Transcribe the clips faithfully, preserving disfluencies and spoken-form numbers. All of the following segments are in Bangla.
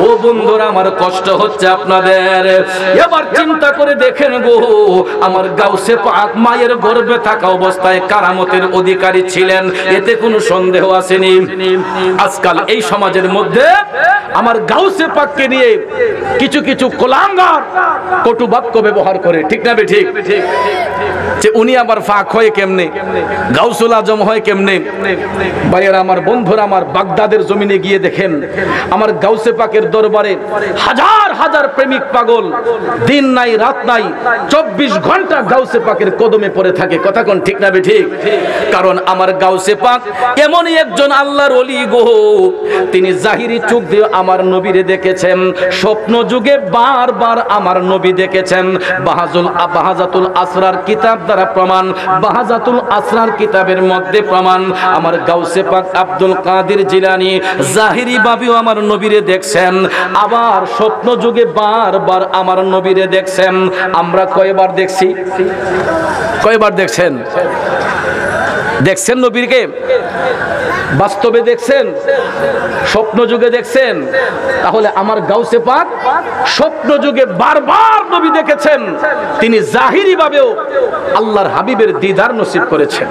ও বন্ধুরা আমার কষ্ট হচ্ছে আপনাদের। এবার চিন্তা করে দেখেন গো, আমার গাউসে পাক মায়ের গর্ভে থাকা অবস্থায় কারামতের অধিকারী ছিলেন, এতে কোনো সন্দেহ আসেনি। আজকাল এই সমাজের মধ্যে আমার গাউসে পাককে নিয়ে কিছু কিছু কোলাঙ্গার কটু বাক্য ব্যবহার করে, ঠিক না বে ঠিক? যে উনি আবার ফাক হয় কেমনে, গাউসুল আজম হয় কেমনে। ভাইয়েরা আমার, বন্ধুরা আমার, বাগদাদের জমিনে গিয়ে দেখেন আমার গাউসে পাকের দরবারে হাজার হাজার প্রেমিক পাগল দিন নাই রাত নাই চব্বিশ ঘন্টা গাউসে পাকের কদমে পড়ে থাকে। কথা কোন ঠিক না বে ঠিক? কারণ আমার গাউসে পাক এমনই একজন আল্লাহর ওলি গো, তিনি জাহিরি চোখ দিয়ে আমার নবীরে দেখেছেন, স্বপ্ন যুগে বারবার আমার নবী দেখেছেন। বাহাজুল বাহাজাতুল আসরার কিতাব দ্বারা প্রমাণ, বাহাজাতুল আসরার কিতাবের মধ্যে প্রমাণ। আমার গাউসে পাক আব্দুল কাদের জিলানী জাহিরি ভাবেও আমার নবীরে দেখছেন, আবার স্বপ্ন যুগে বারবার আমার নবীরে দেখছেন। আমরা কয়বার দেখছি? কয়বার দেখছেন? দেখছেন নবীকে? বাস্তবে দেখছেন? স্বপ্ন যুগে দেখছেন? তাহলে আমার গাউসে পাক স্বপ্ন যুগে বারবার নবী দেখেছেন, তিনি জাহিরি ভাবেও আল্লাহর হাবিবের দিদার নসিব করেছেন।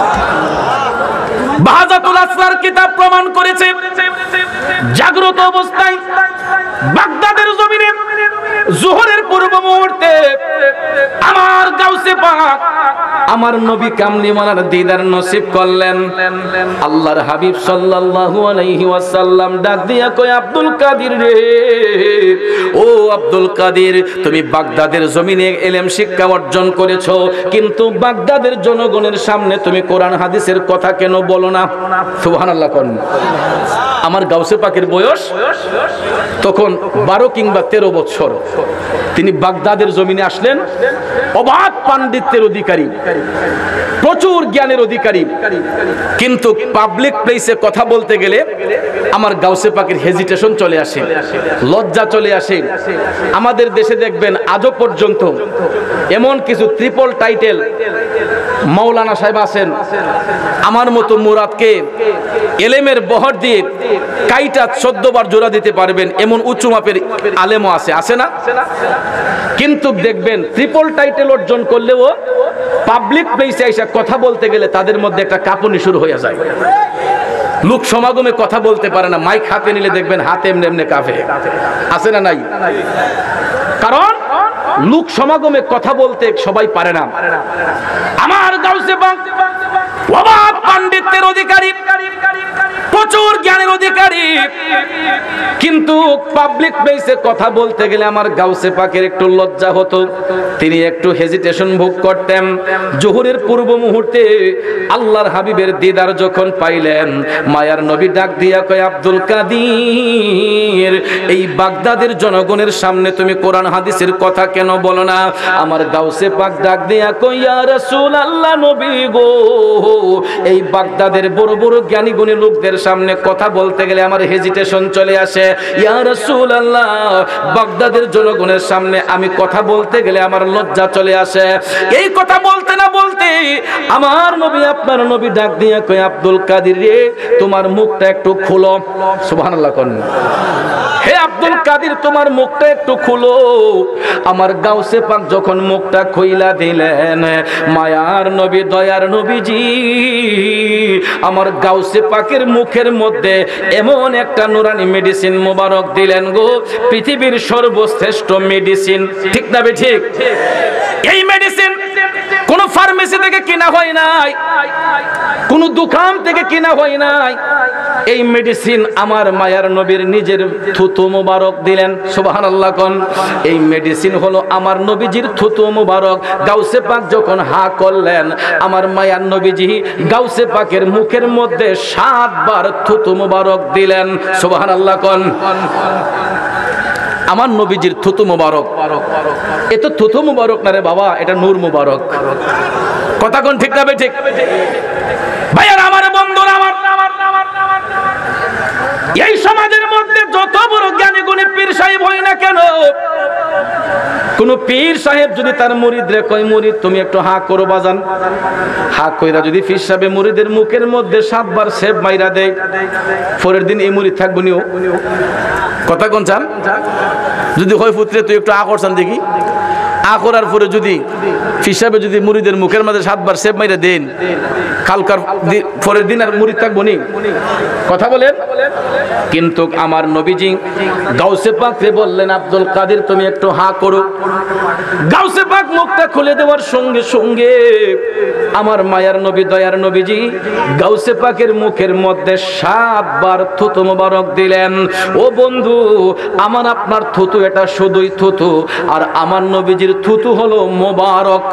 বাহাজাতুল আসরার কিতাব প্রমাণ করেছে, জাগ্রত অবস্থায় বাগদাদের জমিনে জোহরের পূর্ব মুহূর্তে আমার গাউসে পাক আমার নবী কামলিওয়ালার দিদার নসিব করলেন। আল্লাহর হাবিব সাল্লাল্লাহু আলাইহি ওয়াসাল্লাম ডাক দিয়া কয়, আব্দুল কাদের রে, ও আব্দুল কাদের, তুমি বাগদাদের জমিনে ইলম শিক্ষা অর্জন করেছো, কিন্তু বাগদাদের জনগণের সামনে তুমি কোরআন হাদিসের কথা কেন বলো না? সুবহানাল্লাহ কোন। আমার গাউসে পাকের বয়স তখন বারো কিংবা তেরো বছর। তিনি বাগদাদের জমিনে আসলেন, অবাধ পাণ্ডিত্যের অধিকারী, প্রচুর জ্ঞানের অধিকারী, কিন্তু পাবলিক প্লেসে কথা বলতে গেলে আমার গাউসে পাকের হেজিটেশন চলে আসে, লজ্জা চলে আসে। আমাদের দেশে দেখবেন আজও পর্যন্ত এমন কিছু ট্রিপল টাইটেল মাওলানা সাহেব আছেন, আমার মতো মুরাদকে এলেমের বহর দিয়ে কাইটা চোদ্দ বার জোড়া দিতে পারবেন এমন উঁচু মাপের আলেমও আছে, আছে না? কিন্তু দেখবেন ট্রিপল টাইটেল অর্জন করলেও পাবলিক প্লেসে এসে কথা বলতে গেলে তাদের মধ্যে একটা কাঁপুনি শুরু হয়ে যায়। লোক সমাগমে কথা বলতে পারে না, মাইক হাতে নিলে দেখবেন হাতে এমনি এমনি কাঁপে, আছে না নাই? কারণ লোক সমাগমে কথা বলতে সবাই পারে না। আমার গাউসে পাক অবাধ পাণ্ডিত্যের অধিকারী, প্রচুর জ্ঞানের অধিকারী, কিন্তু পাবলিক প্লেসে কথা বলতে গেলে আমার গাউসে পাকের একটু লজ্জা হতো, তিনি একটু হেজিটেশন ভোগ করতেন। জোহরের পূর্ব মুহূর্তে আল্লাহর হাবিবের দিদার যখন পাইলেন, মায়ার নবী ডাক দিয়া কয়, আব্দুল কাদের, এই বাগদাদের জনগণের সামনে তুমি কোরআন হাদিসের কথা কেন বলো না? আমার গাউসে পাক ডাক দিয়া কয়, ইয়া রাসূলুল্লাহ, নবী গো, এই বাগদাদের বড় বড় জ্ঞানী গুণী লোকদের সামনে কথা বলতে গেলে আমার হেজিটেশন চলে আসে। ইয়া রাসূলুল্লাহ, বাগদাদের জনগণের সামনে আমি কথা বলতে গেলে আমার লজ্জা চলে আসে। এই কথা বলতে না বলতে আমার নবী, আপনার নবী ডাক দিয়া কয়, আব্দুল কাদের রে, তোমার মুখটা একটু খুলো। সুবহানাল্লাহ কোন। হে আব্দুল কাদের, তোমার মুখটা একটু খুলো। আমার গাউসে পাক যখন মুখটা খুইলা দিলেন, মায়ার নবী, দয়ার নবীজি আমার গাউসে পাকের মুখের মধ্যে এমন একটা নুরানি মেডিসিন মোবারক দিলেন গো, পৃথিবীর সর্বশ্রেষ্ঠ মেডিসিন, ঠিক না বে ঠিক? এই মেডিসিন কোন ফার্মেসি থেকে কিনা হয় নাই, কোন দোকান থেকে কিনা হয় নাই। এই মেডিসিন আমার মায়ার নবীর নিজের থুতু মুবারক দিলেন। সুবহানাল্লাহ কোন। এই মেডিসিন হলো আমার নবীজির থুতু মুবারক। গাউসে পাক যখন হা করলেন, আমার মায়ার নবীজি গাউসে পাকের মুখের মধ্যে সাতবার থুতু মুবারক দিলেন। সুবহানাল্লাহ কোন। আমার নবীজির থুতু মুবারক, এ তো থুতু মুবারক না রে বাবা, এটা নূর মুবারক। কথা কোন ঠিক না বে ঠিক? ভাইয়ার আমার, বন্ধুরা আমার, এই সমাজের মধ্যে যত বড় জ্ঞানী গুণী পীর সাহেব হই না কেন, কোন পীর সাহেব যদি তার মুরিদরে কয় মুরিদ তুমি একটু হা করো বাজান, হা কইরা যদি পীর সাহেব মুরিদের মুখের মধ্যে সাতবার সেব মাইরা দেয়, পরের দিন এই মুরিদ থাকবো নিও? কথা কোন চান? যদি হয় পুত্রে তুই একটু আ করছান দেখি, আ করার পরে যদি পীর সাহেব যদি মুরিদের মুখের মধ্যে সাতবার সেব মাইরা দেন, কালকার পরের দিন আর মুরিদ থাকবো নি? কথা বলেন। কিন্তু আমার নবীজি গাউসে পাকরে বললেন আব্দুল কাদের তুমি একটু হা করো। গাউসে পাক মুখটা খুলে দেওয়ার সঙ্গে সঙ্গে আমার মায়ার নবী দয়ার নবীজি গাউসে পাকের মুখের মধ্যে সাতবার থুতু মোবারক দিলেন। ও বন্ধু, আমার আপনার থুতু এটা শুধুই থুতু, আর আমার নবীজির থুতু হলো মোবারক।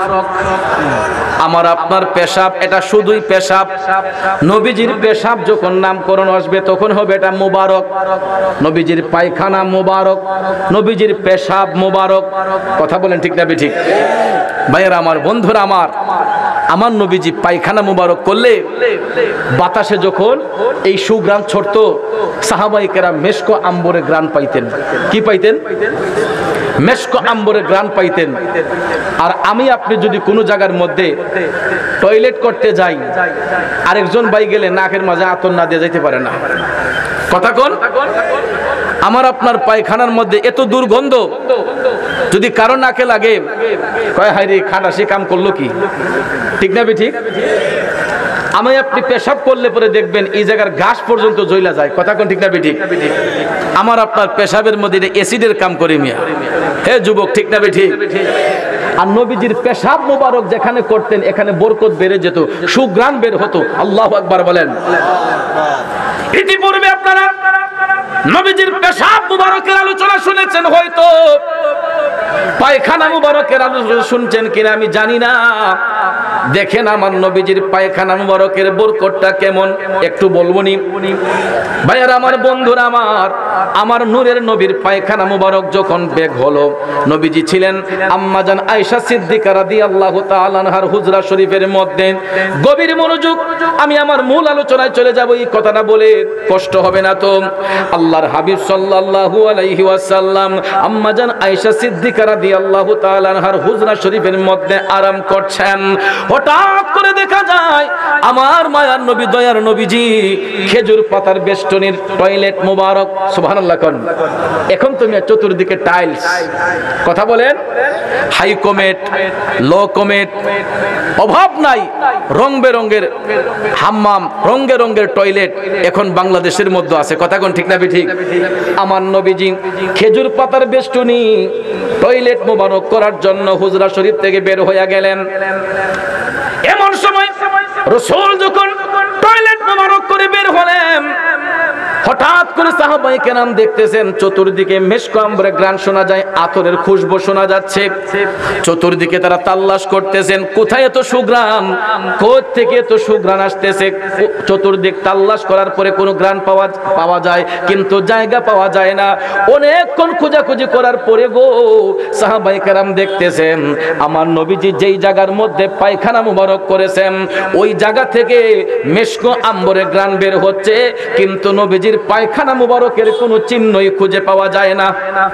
আমার আপনার পেশাব এটা শুধুই পেশাব, নবীজির পেশাব যখন নামকরণ আসবে তখন হবে এটা মোবারক। নবীজির পায়খানা মোবারক, নবীজির পেশাব মোবারক। কথা বলেন ঠিক না ঠিক? ভাইয়েরা আমার, বন্ধুরা আমার, আমার নবীজি পায়খানা মোবারক করলে বাতাসে যখন এই সুগ্রাম ছড়তো, সাহাবায়ে কেরাম মেশকো আম্বরে গ্রান পাইতেন। কি পাইতেন? মেশকো আম্বরে গ্রান পাইতেন। আর আমি আপনি যদি কোনো জায়গার মধ্যে টয়লেট করতে যাই, আরেকজন ভাই গেলে নাকের মাঝে আতর না দিয়ে যাইতে পারে না। কথা কোন? আমার আপনার পায়খানার মধ্যে এত দুর্গন্ধ, যদি কারো নাকে লাগে কয় হায় রে খাটা সে কাম করলো কি? ঠিক না ঠিক? আমি আপনি পেশাব করলে পরে দেখবেন এই জায়গার ঘাস পর্যন্ত জ্বলা যায়। কথা কোন ঠিক না ঠিক? আমার আপনার পেশাবের মধ্যে অ্যাসিডের কাম করে মিয়া। হে যুবক, ঠিক না ঠিক? আর নবীজির পেশাব মোবারক যেখানে করতেন এখানে বরকত বেড়ে যেত, সুগ্রাণ বের হতো। আল্লাহু আকবার বলেন। ইতিপূর্বে আপনারা নবীজির পেশাব মুবারকের আলোচনা শুনেছেন, হয়তো পায়খানা মুবারকের আলোচনা শুনছেন কিনা আমি জানি না। দেখেন আমার নবীজির পায়খানা মুবারকের বরকতটা কেমন, একটু বলবো নি ভাইয়ার আমার, বন্ধুরা আমার, আমার নূরের নবীর পায়খানা মুবারক যখন বেগ হলো, নবীজি ছিলেন আম্মা জান আয়েশা সিদ্দিকা রাদিয়াল্লাহু তাআলা আনহার হুজরা শরীফের মধ্যে। গভীর মনোযোগ, আমি আমার মূল আলোচনায় চলে যাব। এই কথাটা বলে কষ্ট হবে না তো? আল্লাহর হাবিব সাল্লাল্লাহু আলাইহি ওয়াসাল্লাম আম্মা জান আয়েশা সিদ্দিকা রাদিয়াল্লাহু তাআলা আনহার হুজরা শরীফের মধ্যে আরাম করছেন। হঠাৎ করে দেখা যায় আমার মায়ার নবী দয়ার নবীজি খেজুর পাতার বেষ্টনীর টয়লেট মোবারক, সুবহানাল্লাহ কোন। এখন তুমি চতুর্দিকে টাইলস, কথা বলেন, হাই কমেট, লো কমেট, অভাব নাই, রং বেরঙের হাম্মাম, রঙে রঙের টয়লেট এখন বাংলাদেশের মধ্যে আছে। কথা কোন ঠিক না ঠিক? আমার নবীজি খেজুর পাতার বেষ্টনী টয়লেট মোবারক করার জন্য হুজরা শরীফ থেকে বের হয়ে গেলেন। এমন সময় রাসূল যখন টয়লেট মোবারক করে বের হলেন, হঠাৎ করে সাহাবায়ে কেরাম দেখতেছেন চতুর্দিকে মেশক আম্বরে গ্রান শোনা যায়, আতরের খুশবু শোনা যাচ্ছে। চতুর্দিকে তারা তাল্লাশ করতেছেন কোথায় এত সুগ্রাণ, কোথা থেকে এত সুগ্রাণ আসতেছে। চতুর্দিক তাল্লাশ করার পরে কোনো গ্রাণ পাওয়া পাওয়া যায় কিন্তু জায়গা পাওয়া যায় না। অনেকক্ষণ খোঁজাখুঁজি করার পরে গো সাহাবায়ে কেরাম দেখতেছেন আমার নবীজি যেই জায়গার মধ্যে পায়খানা মুবারক করেছেন ওই জায়গা থেকে মেশক আম্বরে গ্রাণ বের হচ্ছে, কিন্তু নবীজি পায়খানা মুবারকের কোনো চিহ্নই খুঁজে পাওয়া যায় না।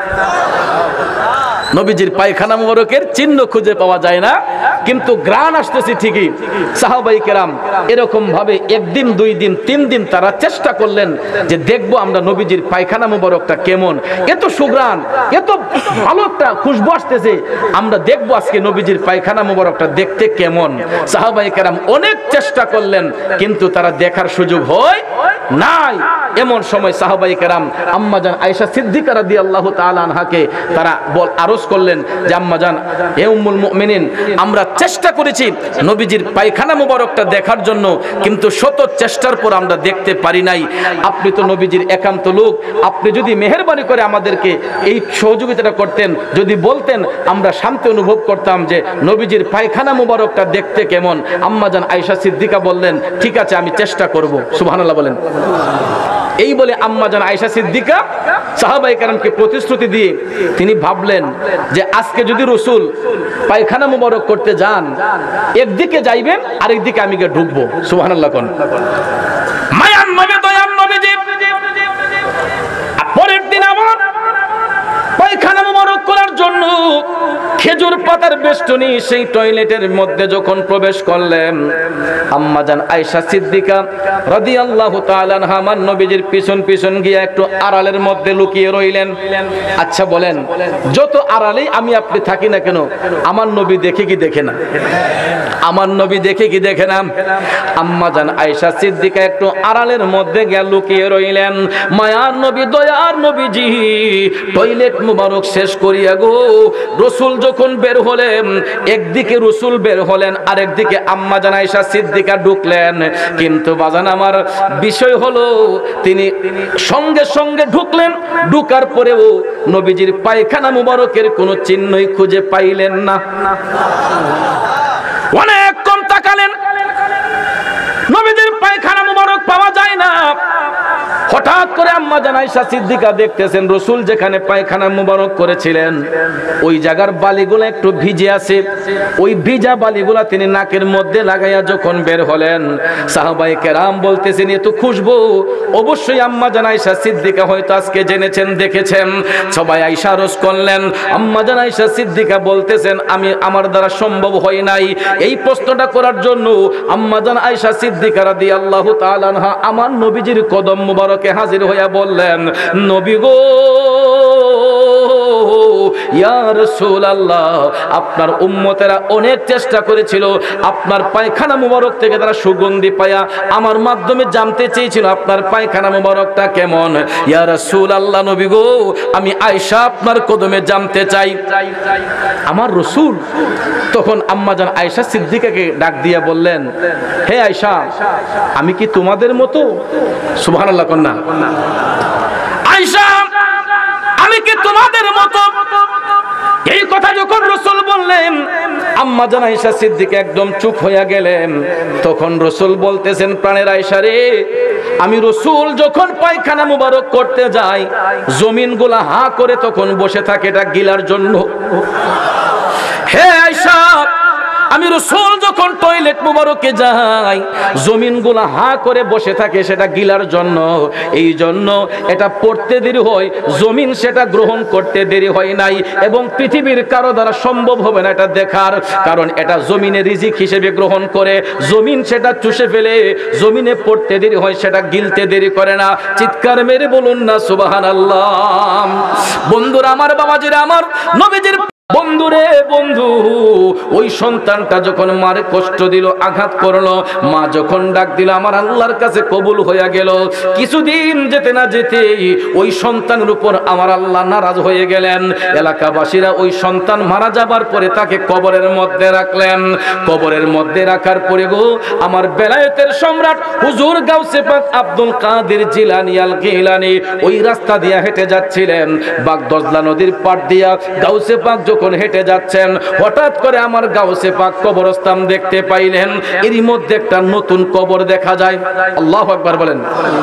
নবীজির পায়খানা মুবারকের চিহ্ন খুঁজে পাওয়া যায় না, কিন্তু গ্রাণ আসতেছে ঠিকই। সাহাবায়ে কেরাম এরকম ভাবে একদিন দুই দিন তিন দিন তারা চেষ্টা করলেন যে দেখবো আমরা নবীজির পায়খানা মুবারকটা কেমন, এত সুগ্রাণ, এত ভালো একটা খুশবু আসতেছে, আমরা দেখবো আজকে নবীজির পায়খানা মুবারকটা দেখতে কেমন। সাহাবায়ে কেরাম অনেক চেষ্টা করলেন কিন্তু তারা দেখার সুযোগ হয় নাই। এমন সময় সাহাবায়ে কেরাম আম্মা জান আয়েশা সিদ্দিকা রাদিয়াল্লাহু তাআলা আনহাকে তারা বল আরজ করলেন যে আম্মা জান, হে উম্মুল মুমিনিন, আমরা চেষ্টা করেছি নবীজির পায়খানা মুবারকটা দেখার জন্য, কিন্তু শত চেষ্টার পর আমরা দেখতে পারি নাই। আপনি তো নবীজির একান্ত লোক, আপনি যদি মেহেরবানি করে আমাদেরকে এই সহযোগিতাটা করতেন, যদি বলতেন, আমরা শান্তি অনুভব করতাম যে নবীজির পায়খানা মুবারকটা দেখতে কেমন। আম্মা জান আয়েশা সিদ্দিকা বললেন ঠিক আছে আমি চেষ্টা করব। সুবহানাল্লাহ বলেন। এই বলে আম্মা জান আয়েশা সিদ্দিকা সাহাবায়ে কেরামকে প্রতিশ্রুতি দিয়ে তিনি ভাবলেন যে আজকে যদি রাসূল পায়খানা মুবারক করতে যান, একদিকে যাইবেন আরেকদিকে আমি গিয়ে ঢুকবো। সুবহানাল্লাহ কোন। মায়ান নবী দয়ার নবীজি পরের দিন আবার পায়খানা মুবারক করার জন্য বেষ্টনী সেই টয়লেটের মধ্যে যখন প্রবেশ করলেন, আম্মা জান আয়েশা সিদ্দিকা রাদিয়াল্লাহু তাআলা আনহা আমার নবীজির পিছন পিছন গিয়ে একটু আড়ালের মধ্যে লুকিয়ে রইলেন। আচ্ছা বলেন, যত আড়ালেই আমি আপনি থাকি না কেন, আমার নবী দেখে কি দেখে না? আমার নবী দেখে কি দেখে না? আম্মা জান আয়েশা সিদ্দিকা একটু আড়ালের মধ্যে গিয়ে লুকিয়ে রইলেন। মায়ার নবী, দয়ার নবীজি টয়লেট মুবারক শেষ করিয়া গো রাসূল যখন বের হলেন, একদিকে রাসূল বের হলেন, আরেকদিকে আম্মা জান আয়েশা সিদ্দিকা ঢুকলেন। কিন্তু বাজান আমার বিষয় হলো, তিনি সঙ্গে সঙ্গে ঢুকলেন, ঢুকার পরেও নবীজির পায়খানা মুবারকের কোনো চিহ্নই খুঁজে পাইলেন না। অনেক কম তাকালেন, নবীজির পায়খানা মুবারক পাওয়া যায় না। হঠাৎ করে আম্মা জান আয়েশা সিদ্দিকা দেখতেছেন রাসূল যেখানে পায়খানা মুবারক করেছিলেন ওই জায়গার বালিগুলো একটু ভিজে আছে। ওই ভিজা বালিগুলা তিনি নাকের মধ্যে লাগাইয়া যখন বের হলেন, সাহাবায়ে কেরাম বলতেছেন এত খুশবু। অবশ্যই আম্মা জান আয়েশা সিদ্দিকা হয়তো আজকে জেনেছেন, দেখেছেন। সবাই আয়েশা আরজ করলেন, আম্মা জান আয়েশা সিদ্দিকা বলতেছেন আমি আমার দ্বারা সম্ভব হয় নাই এই প্রশ্নটা করার জন্য। আম্মা জান আয়েশা সিদ্দিকা রাদিয়াল্লাহু তাআলা আনহা আমার নবীজির কদম মুবারকে হাজির হইয়া বললেন, নবী গো, ইয়া রাসূলুল্লাহ, আপনার উম্মতেরা অনেক চেষ্টা করেছিল, আপনার পায়খানা মুবারক থেকে তারা সুগন্ধি পায়া আমার মাধ্যমে জানতে চেয়েছিল আপনার পায়খানা মুবারকটা কেমন। ইয়া রাসূলুল্লাহ, নবী গো, আমি আয়েশা আপনার কদমে জানতে চাই। আমার রাসূল তখন আম্মা জান আয়েশা সিদ্দিকাকে ডাক দিয়া বললেন, হে আয়েশা, আমি কি তোমাদের মতো? সুবহানাল্লাহ কন্যা। আয়েশা, আমি কি তোমাদের মতো? এই কথা যখন রাসূল বললেন, আম্মা জান আয়েশা সিদ্দিকা একদম চুপ হইয়া গেলেন। তখন রাসূল বলতেছেন, প্রাণের আয়েশা রে, আমি রাসূল যখন পায়খানা মুবারক করতে যাই, জমিনগুলা হা করে তখন বসে থাকে এটা গিলার জন্য। হে আয়েশা, আমি রাসূল যখন টয়লেট মুবারকে যাই, জমিনগুলা হা করে বসে থাকে সেটা গিলার জন্য। এই জন্য এটা পড়তে দেরি হয়, জমিন সেটা গ্রহণ করতে দেরি হয় নাই, এবং পৃথিবীর কারো দ্বারা সম্ভব হবে না এটা দেখার, কারণ এটা জমিনে রিজিক হিসেবে গ্রহণ করে। জমিন সেটা চুষে ফেলে, জমিনে পড়তে দেরি হয়, সেটা গিলতে দেরি করে না। চিৎকার মেরে বলুন না সুবহানাল্লাহ। বন্ধুরা আমার, বাবাজিরা আমার, নবীজির বন্ধুরে বন্ধু, ওই সন্তানটা যখন মারে কষ্ট দিল, আঘাত করলো, মা যখন ডাক দিল আমার আল্লাহর কাছে কবুল হয়ে গেল। কিছুদিন যেতে না যেতে ওই সন্তানের উপর আমার আল্লাহ নারাজ হয়ে গেলেন। এলাকাবাসীরা ওই সন্তান মারা যাবার পরে তাকে কবরের মধ্যে রাখলেন। কবরের মধ্যে রাখার পরে গো আমার বেলায়েতের সম্রাট হুজুর গাউসে পাক আব্দুল কাদের জিলানী আল গিলানী ওই রাস্তা দিয়ে হেঁটে যাচ্ছিলেন। বাগদজলা নদীর পাড় দিয়া গাউসে পাক যখন হেঁটে যাচ্ছেন, হঠাৎ করে আমার গাউসে পাক কবরস্থান দেখতে পাইলেন। এরই মধ্যে একটা নতুন কবর দেখা যায়। আল্লাহু আকবার বলেন।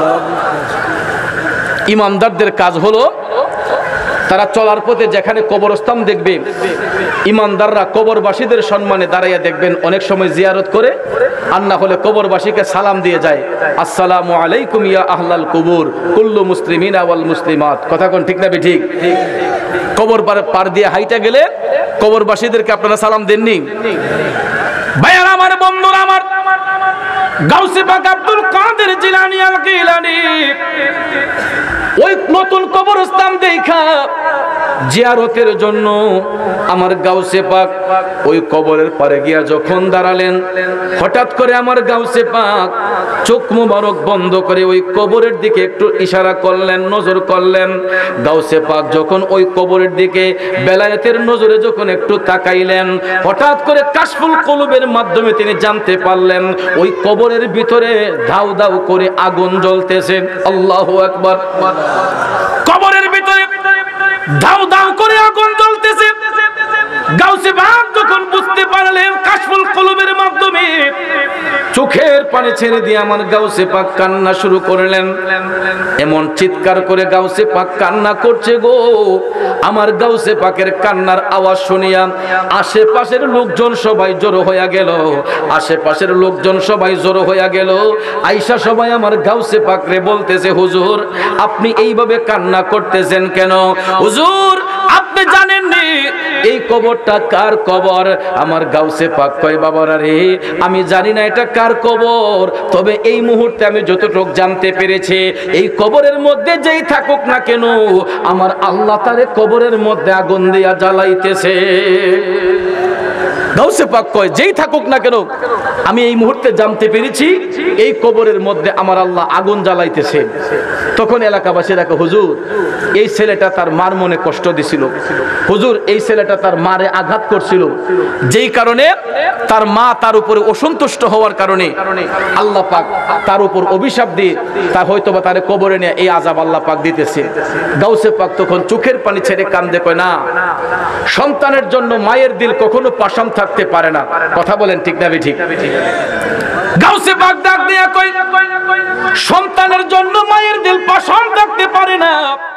ইমানদারদের কাজ হলো তারা চলার পথে যেখানে কবরস্থান দেখবে, ইমানদাররা কবরবাসীদের সম্মানে দাঁড়াইয়া দেখবেন, অনেক সময় জিয়ারত করে, আর না হলে কবরবাসীকে সালাম দিয়ে যায়, আসসালামু আলাইকুম ইয়া আহলাল কুবুর কুল্লু মুসলিমিনা ওয়াল মুসলিমাত। কথা কোন ঠিক না ঠিক? কবর পার দিয়ে হাইটা গেলে কবরবাসীদেরকে আপনারা সালাম দেননি? ভাইয়ারা আমার, বন্ধুরা আমার, গাউসে পাক আব্দুল কাদের জিলানী আল গিলানী ওই নতুন কবরস্থান দেখা জিয়ারতের জন্য আমার গাউসে পাক ওই কবরের পারে গিয়া যখন দাঁড়ালেন, হঠাৎ করে আমার গাউসে পাক চোখ মুবারক বন্ধ করে ওই কবরের দিকে একটু ইশারা করলেন, নজর করলেন। গাউসে পাক যখন ওই কবরের দিকে বেলায়েতের নজরে যখন একটু তাকাইলেন, হঠাৎ করে কাশফুল কুলুবের মাধ্যমে তিনি জানতে পারলেন ওই কবরের ভিতরে দাউ দাউ করে আগুন জ্বলতেছে। আল্লাহু আকবার। কবরের ভিতরে দাউ দাউ করে আগুন জ্বলতেছে। গাউসে পাক যখন বুঝতে পারলেন কাশফুল কুলুবের মাধ্যমে, চোখের পানি ছেড়ে দিয়ে আমার গাউসে পাক কান্না শুরু করলেন। এমন চিৎকার করে গাউসে পাক কান্না করছে গো, আমার গাউসে পাকের কান্নার আওয়াজ শুনিয়া আশেপাশের লোকজন সবাই জড়ো হইয়া গেল। আশেপাশের লোকজন সবাই জড়ো হইয়া গেল। আয়েশা সবাই আমার গাউসে পাক রে বলতেছে, হুজুর আপনি এইভাবে কান্না করতেছেন কেন? হুজুর আপনি জানেননি এই কবরটা কার কবর? আমার গাউসে পাক কয় বাবারা রে, আমি জানি না এটা কার কবর, তবে এই মুহূর্তে আমি যতটুকু জানতে পেরেছি এই কবরের মধ্যে যেই থাকুক না কেন আমার আল্লাহ তারে কবরের মধ্যে আগুন দিয়া জ্বালাইতেছে। গাউসে পাক কয় যেই থাকুক না কেন আমি এই মুহূর্তে জানতে পেরেছি এই কবরের মধ্যে আমার আল্লাহ আগুন জ্বালাইতেছে। তখন এলাকাবাসী দেখে হুজুর এই ছেলেটা তার মার মনে কষ্ট দিছিল, হুজুর এই ছেলেটা তার মারে আঘাত করছিল, যেই কারণে তার মা তার উপরে অসন্তুষ্ট হওয়ার কারণে আল্লাহ পাক তার উপর অভিশাপ দিয়ে তা হয়তোবা তারে কবরে নিয়ে এই আযাব আল্লাহ পাক দিতেছে। গাউসে পাক তখন চোখের পানি ছেড়ে কান্দে, কয় না, সন্তানের জন্য মায়ের দিল কখনো পাষাণ থাকতে পারে না। কথা বলেন ঠিক না ঠিক? গাউসে পাক ডাক দিয়া কয় সন্তানের জন্য মায়ের দিল পাষাণ থাকতে পারে না।